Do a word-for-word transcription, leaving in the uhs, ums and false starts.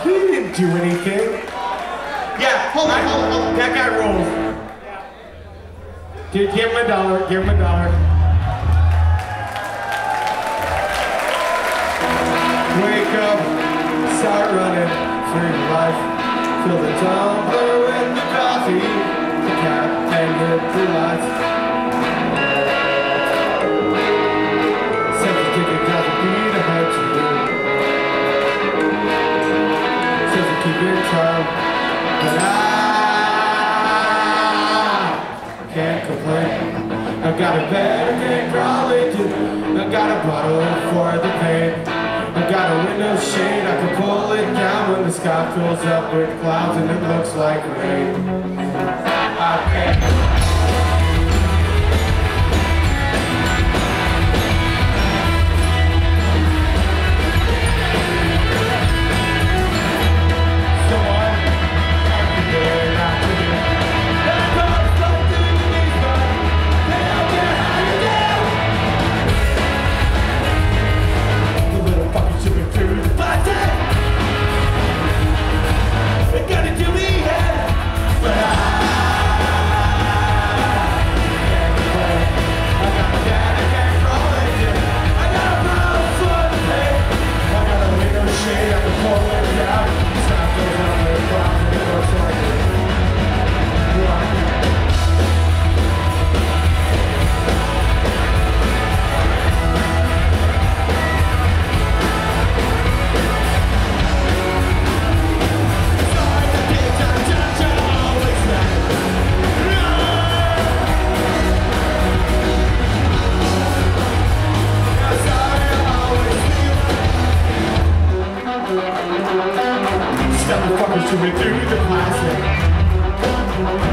He didn't do anything. Yeah, hold on, hold on, hold on. That guy rolls. Give, give him a dollar, give him a dollar. Wake up, start running for your life. Fill the tumbler with the coffee, the cap, and hit the lights. Sensitive got the beat to hurt you. Says to keep it calm, but I can't complain. I got a bed I can probably do. I got a bottle for the pain. I got a window shade, I can pull it down when the sky fills up with clouds and it looks like rain. I can't. Motherfuckers to me through the plastic.